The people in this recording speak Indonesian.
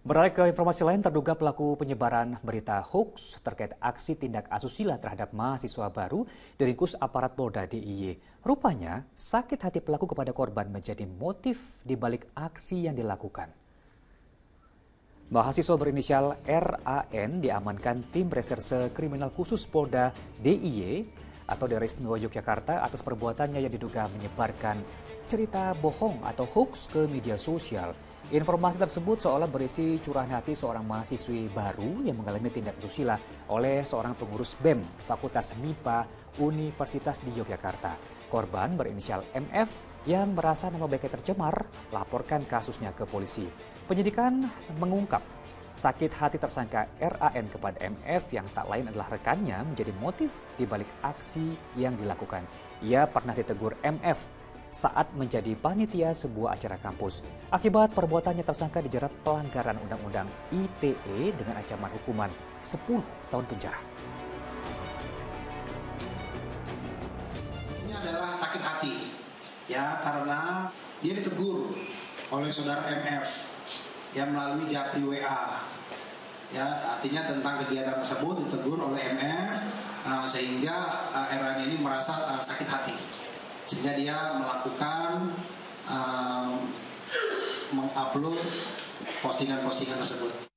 Beralih ke informasi lain, terduga pelaku penyebaran berita hoax terkait aksi tindak asusila terhadap mahasiswa baru diringkus aparat Polda DIY. Rupanya, sakit hati pelaku kepada korban menjadi motif di balik aksi yang dilakukan. Mahasiswa berinisial RAN diamankan tim reserse kriminal khusus Polda DIY atau Daerah Istimewa Yogyakarta atas perbuatannya yang diduga menyebarkan cerita bohong atau hoax ke media sosial. Informasi tersebut seolah berisi curahan hati seorang mahasiswi baru yang mengalami tindak asusila oleh seorang pengurus BEM Fakultas MIPA Universitas di Yogyakarta. Korban berinisial MF yang merasa nama baiknya tercemar laporkan kasusnya ke polisi. Penyidikan mengungkap sakit hati tersangka RAN kepada MF yang tak lain adalah rekannya menjadi motif di balik aksi yang dilakukan. Ia pernah ditegur MF saat menjadi panitia sebuah acara kampus. Akibat perbuatannya tersangka dijerat pelanggaran Undang-Undang ITE dengan ancaman hukuman 10 tahun penjara. Ini adalah sakit hati, ya, karena dia ditegur oleh saudara MF yang melalui japri WA. Ya, artinya tentang kegiatan tersebut ditegur oleh MF sehingga RAN ini merasa sakit hati. Sehingga dia melakukan mengupload postingan-postingan tersebut.